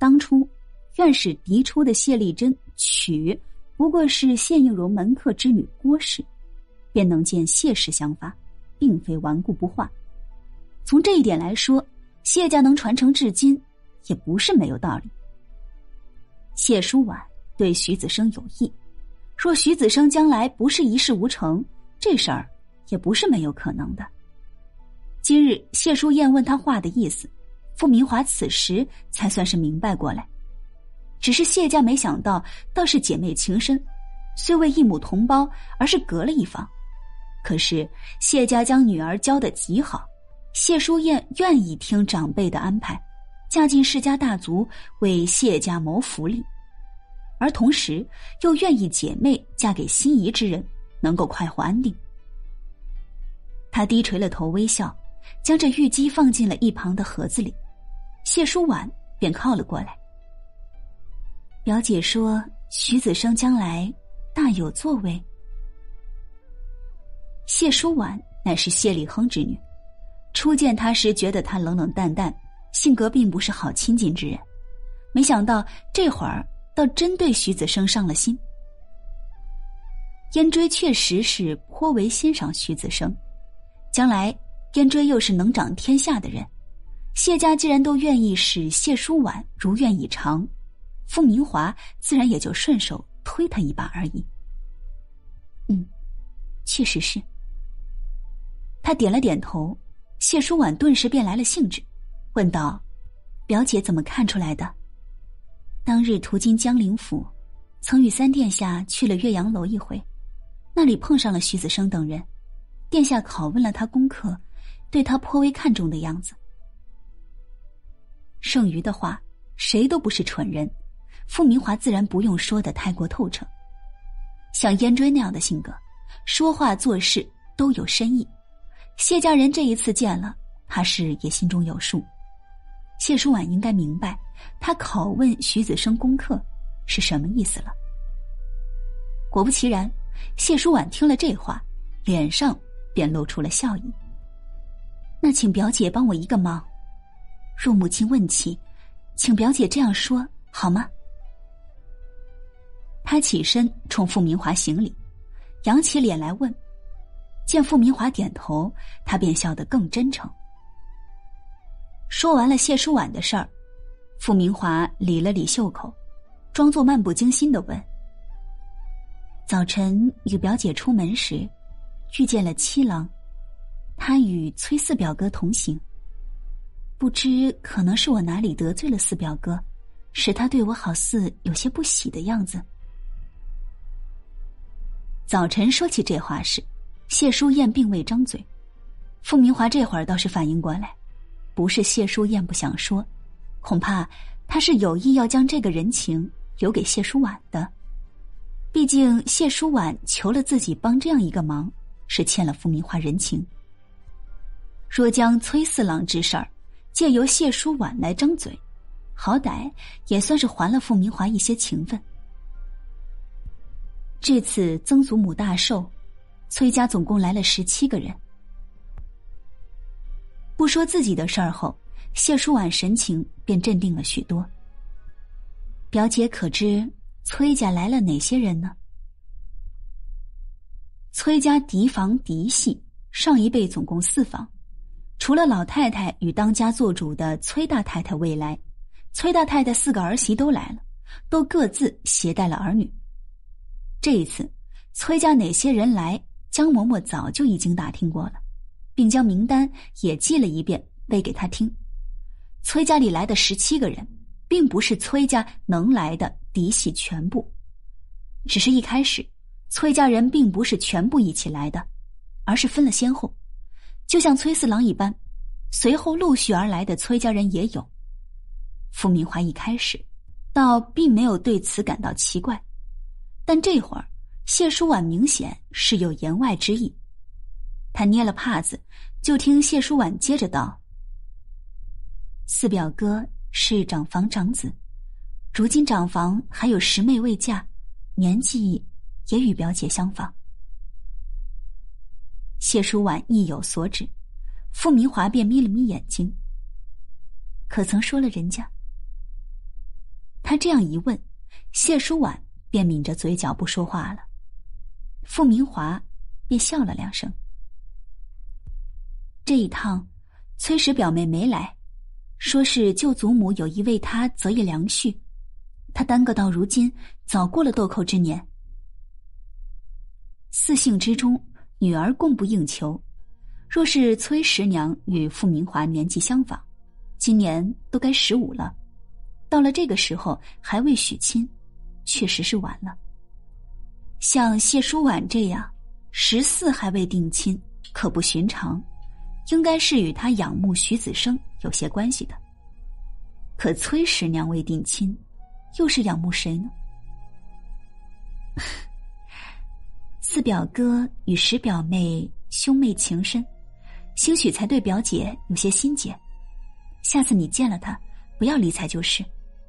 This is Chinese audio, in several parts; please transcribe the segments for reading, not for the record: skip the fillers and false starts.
当初院使嫡出的谢丽珍娶不过是谢应荣门客之女郭氏，便能见谢氏想法并非顽固不化。从这一点来说，谢家能传承至今也不是没有道理。谢淑婉对徐子生有意，若徐子生将来不是一事无成，这事儿也不是没有可能的。今日谢淑燕问他话的意思，傅明华此时才算是明白过来。只是谢家没想到，倒是姐妹情深，虽为一母同胞，而是隔了一方。可是谢家将女儿教得极好，谢淑燕愿意听长辈的安排，嫁进世家大族，为谢家谋福利，而同时又愿意姐妹嫁给心仪之人，能够快活安定。她低垂了头微笑，将这玉姬放进了一旁的盒子里。谢淑婉便靠了过来。表姐说徐子生将来大有作为。谢淑婉乃是谢立亨之女，初见他时觉得他冷冷淡淡，性格并不是好亲近之人，没想到这会儿倒真对徐子生上了心。燕追确实是颇为欣赏徐子生，将来燕追又是能掌天下的人，谢家既然都愿意使谢淑婉如愿以偿，傅明华自然也就顺手推他一把而已。确实是。他点了点头，谢淑婉顿时便来了兴致，问道：表姐怎么看出来的？当日途经江陵府，曾与三殿下去了岳阳楼一回，那里碰上了徐子生等人，殿下拷问了他功课，对他颇为看重的样子。剩余的话谁都不是蠢人，傅明华自然不用说得太过透彻。像燕追那样的性格，说话做事都有深意，谢家人这一次见了，他是也心中有数。谢淑婉应该明白他拷问徐子生功课是什么意思了。果不其然，谢淑婉听了这话，脸上便露出了笑意。那请表姐帮我一个忙，若母亲问起，请表姐这样说好吗？他起身冲傅明华行礼，扬起脸来问。见傅明华点头，他便笑得更真诚。说完了谢淑婉的事儿，傅明华理了理袖口，装作漫不经心地问：早晨与表姐出门时，遇见了七郎，他与崔四表哥同行，不知可能是我哪里得罪了四表哥，使他对我好似有些不喜的样子。早晨说起这话时，谢淑燕并未张嘴，傅明华这会儿倒是反应过来，不是谢淑燕不想说，恐怕他是有意要将这个人情留给谢淑婉的。毕竟谢淑婉求了自己帮这样一个忙，是欠了傅明华人情。若将崔四郎之事儿借由谢淑婉来张嘴，好歹也算是还了傅明华一些情分。这次曾祖母大寿，崔家总共来了17个人。不说自己的事儿后，谢淑婉神情便镇定了许多。表姐可知崔家来了哪些人呢？崔家嫡房嫡系，上一辈总共4房，除了老太太与当家做主的崔大太太未来，崔大太太4个儿媳都来了，都各自携带了儿女。这一次崔家哪些人来，江嬷嬷早就已经打听过了，并将名单也记了一遍背给他听。崔家里来的17个人，并不是崔家能来的嫡系全部，只是一开始崔家人并不是全部一起来的，而是分了先后，就像崔四郎一般，随后陆续而来的崔家人也有。傅明华一开始倒并没有对此感到奇怪，但这会儿谢淑婉明显是有言外之意。他捏了帕子，就听谢淑婉接着道：四表哥是长房长子，如今长房还有10妹未嫁，年纪也与表姐相仿。谢淑婉意有所指，傅明华便眯了眯眼睛。可曾说了人家？ 他这样一问，谢淑婉便抿着嘴角不说话了。傅明华便笑了2声。这一趟崔氏表妹没来，说是舅祖母有意为他择一良婿，他耽搁到如今早过了豆蔻之年。4姓之中，女儿供不应求，若是崔十娘与傅明华年纪相仿，今年都该15了，到了这个时候还未许亲，确实是晚了。像谢淑婉这样14还未定亲，可不寻常，应该是与他仰慕徐子升有些关系的。可崔十娘未定亲，又是仰慕谁呢？4表哥与10表妹兄妹情深，兴许才对表姐有些心结，下次你见了他，不要理睬就是。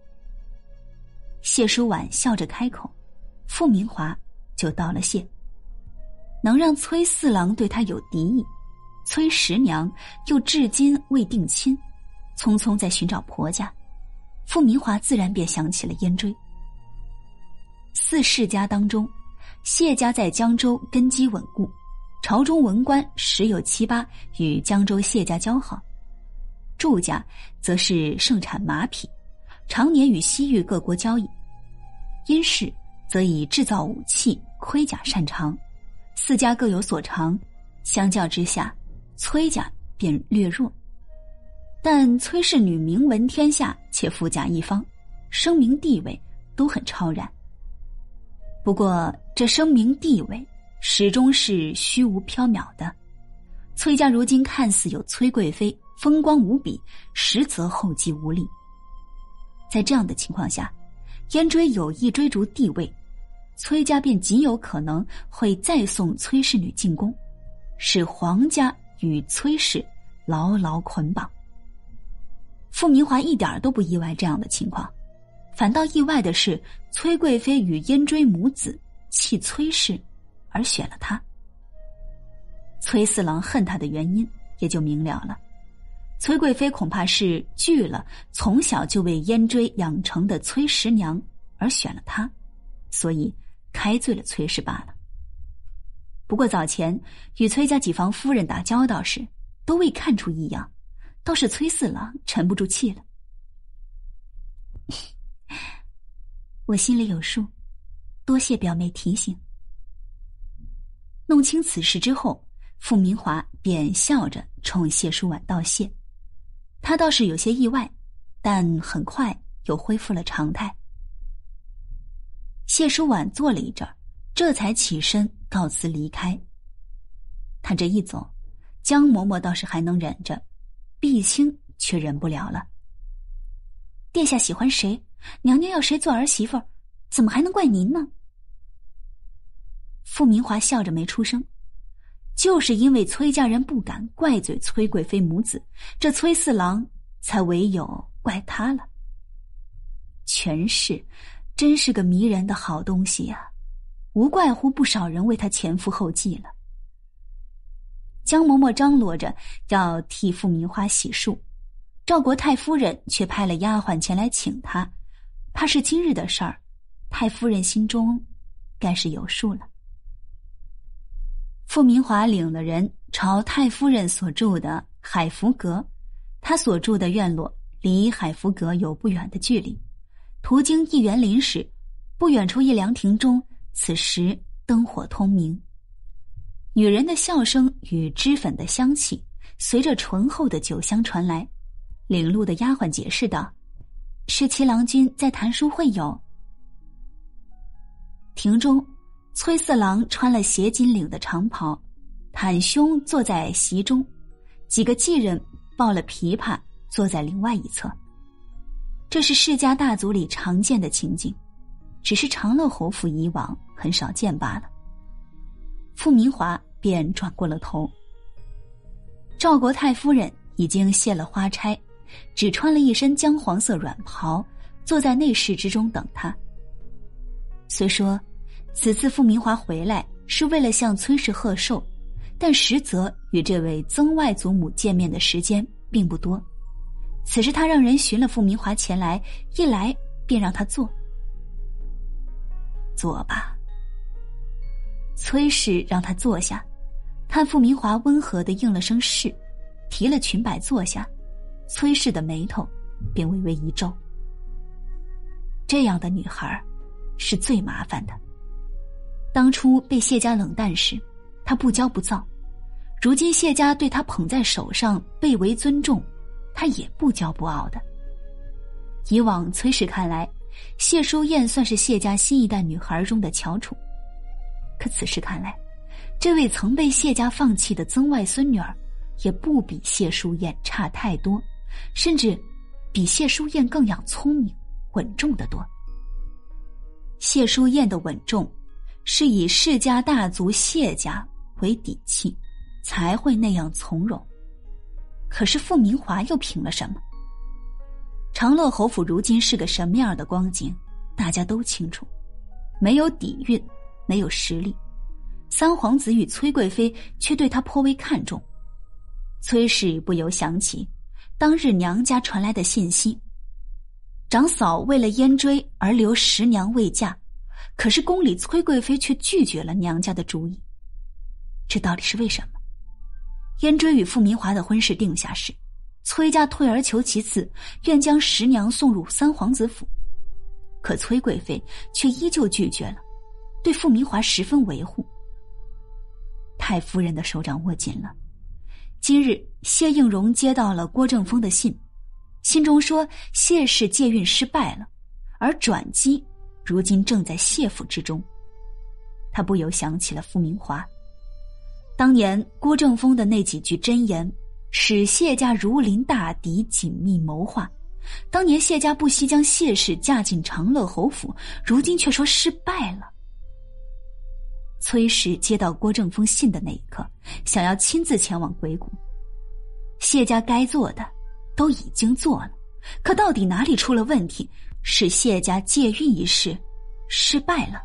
谢淑婉笑着开口，傅明华就道了谢。能让崔四郎对他有敌意，崔十娘又至今未定亲，匆匆在寻找婆家，傅明华自然便想起了燕追。4世家当中，谢家在江州根基稳固，朝中文官时有7、8与江州谢家交好。祝家则是盛产马匹，常年与西域各国交易。殷氏则以制造武器、盔甲擅长，4家各有所长，相较之下，崔家便略弱。但崔氏女名闻天下，且富甲一方，声名地位都很超然。不过这声名地位始终是虚无缥缈的，崔家如今看似有崔贵妃风光无比，实则后继无力。在这样的情况下，燕追有意追逐地位，崔家便极有可能会再送崔氏女进宫，使皇家与崔氏牢牢捆绑。傅明华一点都不意外这样的情况，反倒意外的是崔贵妃与燕追母子弃崔氏而选了他。崔四郎恨他的原因也就明了了，崔贵妃恐怕是惧了从小就为燕追养成的崔十娘而选了他，所以开罪了崔氏罢了。不过早前与崔家几房夫人打交道时，都未看出异样，倒是崔四郎沉不住气了。我心里有数，多谢表妹提醒。弄清此事之后，傅明华便笑着冲谢淑婉道谢。他倒是有些意外，但很快又恢复了常态。谢淑婉坐了一阵，这才起身告辞离开。他这一走，江嬷嬷倒是还能忍着，碧清却忍不了了。殿下喜欢谁，娘娘要谁做儿媳妇，怎么还能怪您呢？傅明华笑着没出声，就是因为崔家人不敢怪罪崔贵妃母子，这崔四郎才唯有怪他了。权势真是个迷人的好东西啊，无怪乎不少人为他前赴后继了。江嬷嬷张罗着要替傅明华洗漱，赵国太夫人却派了丫鬟前来请他，怕是今日的事儿，太夫人心中该是有数了。傅明华领了人朝太夫人所住的海福阁，他所住的院落离海福阁有不远的距离，途经一园林时，不远处一凉亭中，此时灯火通明，女人的笑声与脂粉的香气随着醇厚的酒香传来。领路的丫鬟解释道：“是七郎君在谈书会友。”亭中，崔四郎穿了斜襟领的长袍，袒胸坐在席中，几个妓人抱了琵琶坐在另外一侧。这是世家大族里常见的情景，只是长乐侯府以往很少见罢了。傅明华便转过了头。赵国太夫人已经卸了花钗，只穿了一身姜黄色软袍，坐在内室之中等他。虽说此次傅明华回来是为了向崔氏贺寿，但实则与这位曾外祖母见面的时间并不多。此时他让人寻了傅明华前来，一来便让他坐。坐吧。崔氏让他坐下，看傅明华温和地应了声是，提了裙摆坐下，崔氏的眉头便微微一皱。这样的女孩是最麻烦的。当初被谢家冷淡时，她不骄不躁，如今谢家对她捧在手上，倍为尊重，她也不骄不傲的。以往崔氏看来，谢淑燕算是谢家新一代女孩中的翘楚，可此时看来，这位曾被谢家放弃的曾外孙女儿也不比谢淑燕差太多，甚至比谢淑燕更要聪明稳重得多。谢淑燕的稳重是以世家大族谢家为底气，才会那样从容。可是傅明华又凭了什么？长乐侯府如今是个什么样的光景，大家都清楚。没有底蕴，没有实力，三皇子与崔贵妃却对他颇为看重。崔氏不由想起当日娘家传来的信息，长嫂为了燕追而留10娘未嫁，可是宫里崔贵妃却拒绝了娘家的主意。这到底是为什么？燕追与傅明华的婚事定下时，崔家退而求其次，愿将10娘送入三皇子府，可崔贵妃却依旧拒绝了，对傅明华十分维护。太夫人的手掌握紧了。今日谢应荣接到了郭正风的信，信中说谢氏借运失败了，而转机如今正在谢府之中。他不由想起了傅明华，当年郭正风的那几句箴言使谢家如临大敌，紧密谋划。当年谢家不惜将谢氏嫁进长乐侯府，如今却说失败了。崔氏接到郭正风信的那一刻，想要亲自前往鬼谷。谢家该做的都已经做了，可到底哪里出了问题，使谢家借运一事失败了？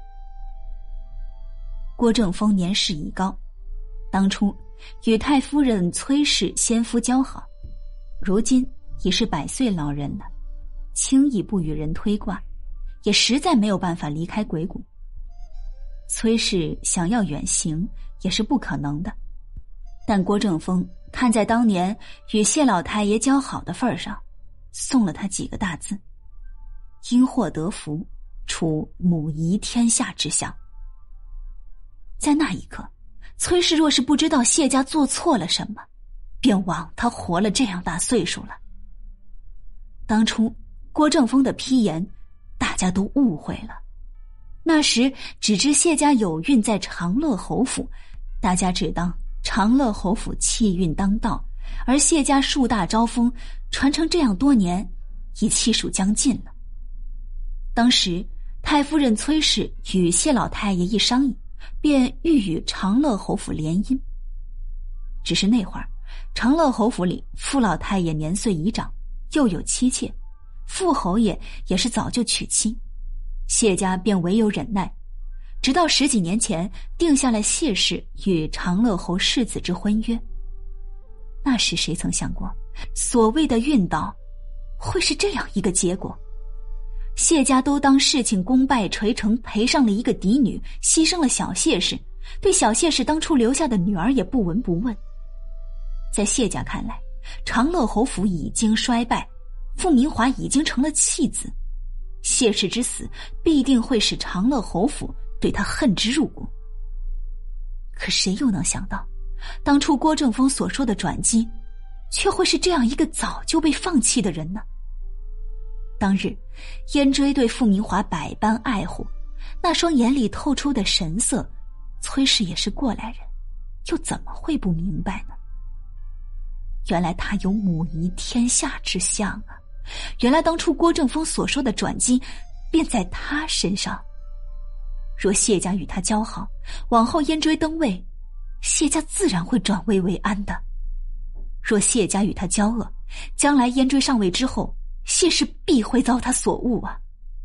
郭正风年事已高，当初与太夫人崔氏先夫交好，如今已是100岁老人了，轻易不与人推挂，也实在没有办法离开鬼谷。崔氏想要远行也是不可能的，但郭正风看在当年与谢老太爷交好的份上，送了他几个大字：因祸得福，处母仪天下之相。在那一刻，崔氏若是不知道谢家做错了什么，便枉他活了这样大岁数了。当初郭正风的批言，大家都误会了。那时只知谢家有孕在长乐侯府，大家只当长乐侯府气运当道，而谢家树大招风，传承这样多年，已气数将尽了。当时太夫人崔氏与谢老太爷一商议，便欲与长乐侯府联姻。只是那会儿长乐侯府里傅老太爷年岁已长，又有妻妾，傅侯爷也是早就娶妻，谢家便唯有忍耐，直到10几年前定下了谢氏与长乐侯世子之婚约。那时谁曾想过，所谓的运道会是这样一个结果？谢家都当事情功败垂成，赔上了一个嫡女，牺牲了小谢氏，对小谢氏当初留下的女儿也不闻不问。在谢家看来，长乐侯府已经衰败，傅明华已经成了弃子，谢氏之死必定会使长乐侯府对他恨之入骨。可谁又能想到，当初郭正风所说的转机，却会是这样一个早就被放弃的人呢？当日燕追对傅明华百般爱护，那双眼里透出的神色，崔氏也是过来人，又怎么会不明白呢？原来他有母仪天下之相啊！原来当初郭正风所说的转机便在他身上。若谢家与他交好，往后燕追登位，谢家自然会转危为安的。若谢家与他交恶，将来燕追上位之后，谢氏必会遭他所误啊！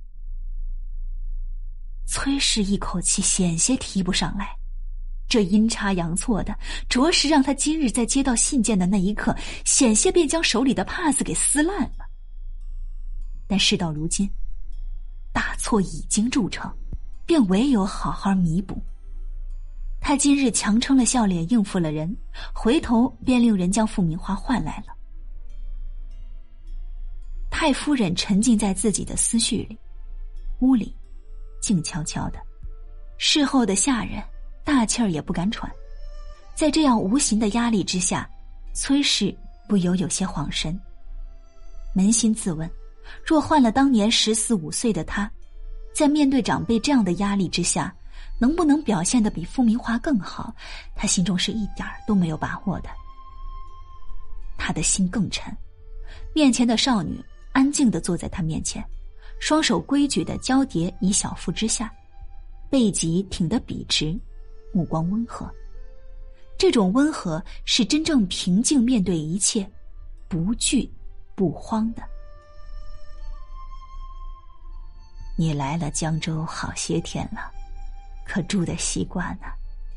崔氏一口气险些提不上来，这阴差阳错的，着实让他今日在接到信件的那一刻，险些便将手里的帕子给撕烂了。但事到如今， 大错已经铸成，便唯有好好弥补。他今日强撑了笑脸应付了人，回头便令人将傅明华唤来了。太夫人沉浸在自己的思绪里，屋里静悄悄的，侍候的下人大气儿也不敢喘。在这样无形的压力之下，崔氏不由有些恍神，扪心自问，若换了当年14、15岁的他，在面对长辈这样的压力之下，能不能表现得比傅明华更好，他心中是一点都没有把握的。他的心更沉，面前的少女安静地坐在他面前，双手规矩地交叠于小腹之下，背脊挺得笔直，目光温和。这种温和是真正平静面对一切，不惧不慌的。你来了江州好些天了，可住得习惯了？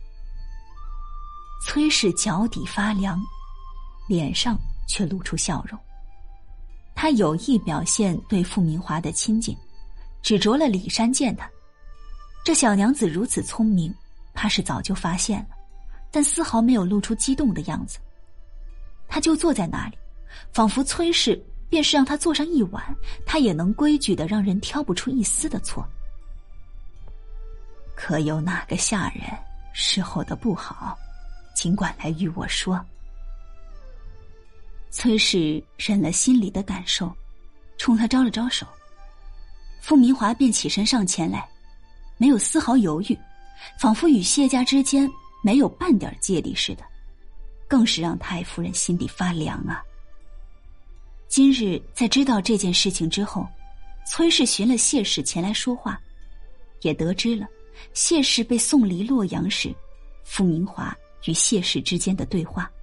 崔氏脚底发凉，脸上却露出笑容。他有意表现对傅明华的亲近，只着了里衫见他。这小娘子如此聪明，怕是早就发现了，但丝毫没有露出激动的样子。他就坐在那里，仿佛崔氏便是让他坐上一晚，他也能规矩的让人挑不出一丝的错。可有哪个下人侍候的不好，尽管来与我说。崔氏忍了心里的感受，冲他招了招手。傅明华便起身上前来，没有丝毫犹豫，仿佛与谢家之间没有半点芥蒂似的，更是让太夫人心底发凉啊。今日在知道这件事情之后，崔氏寻了谢氏前来说话，也得知了谢氏被送离洛阳时，傅明华与谢氏之间的对话。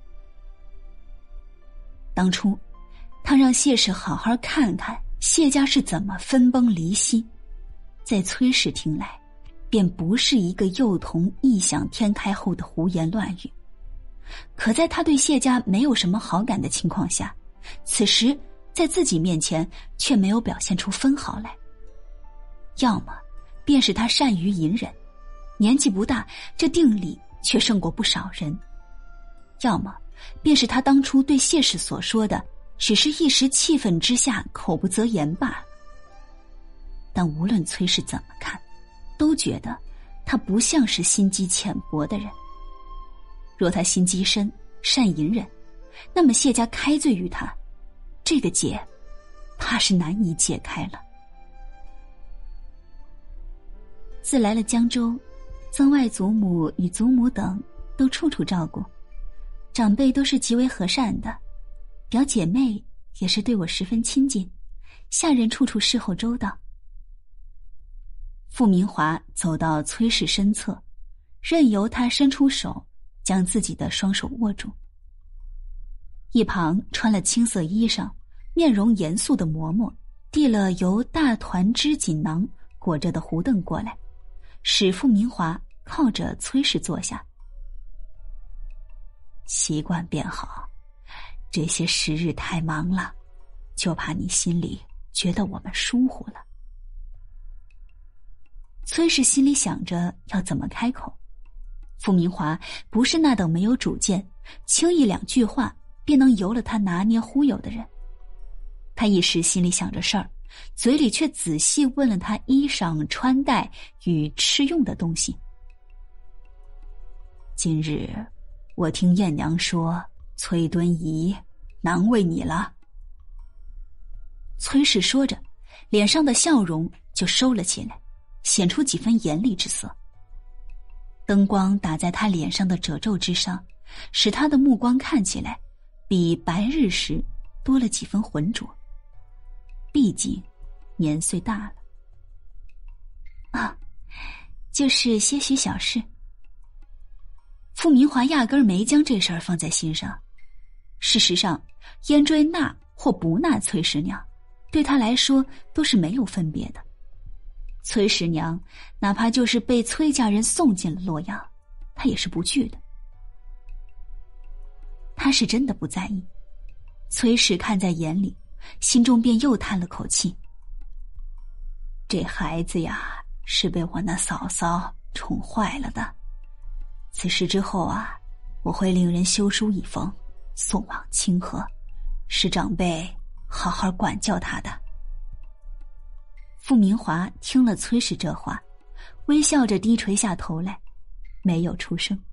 当初他让谢氏好好看看谢家是怎么分崩离析，在崔氏听来便不是一个幼童异想天开后的胡言乱语。可在他对谢家没有什么好感的情况下，此时在自己面前却没有表现出分毫来。要么便是他善于隐忍，年纪不大，这定力却胜过不少人；要么便是他当初对谢氏所说的只是一时气愤之下口不择言罢了。但无论崔氏怎么看，都觉得他不像是心机浅薄的人。若他心机深，善隐忍，那么谢家开罪于他，这个结怕是难以解开了。自来了江州，曾外祖母与祖母等都处处照顾，长辈都是极为和善的，表姐妹也是对我十分亲近，下人处处侍候周到。傅明华走到崔氏身侧，任由他伸出手将自己的双手握住。一旁穿了青色衣裳面容严肃的嬷嬷递了由大团织锦囊裹着的胡凳过来，使傅明华靠着崔氏坐下。习惯便好，这些时日太忙了，就怕你心里觉得我们疏忽了。崔氏心里想着要怎么开口，傅明华不是那等没有主见，轻易2句话便能由了他拿捏忽悠的人。他一时心里想着事儿，嘴里却仔细问了他衣裳穿戴与吃用的东西。今日我听燕娘说崔敦仪难为你了。崔氏说着，脸上的笑容就收了起来，显出几分严厉之色。灯光打在他脸上的褶皱之上，使他的目光看起来比白日时多了几分浑浊。毕竟年岁大了。啊，就是些许小事。傅明华压根儿没将这事儿放在心上。事实上，燕追纳或不纳崔十娘，对他来说都是没有分别的。崔十娘哪怕就是被崔家人送进了洛阳，他也是不惧的。他是真的不在意，崔氏看在眼里，心中便又叹了口气。 这孩子呀，是被我那嫂嫂宠坏了的。此事之后啊，我会令人修书一封，送往清河，使长辈好好管教他的。傅明华听了崔氏这话，微笑着低垂下头来，没有出声。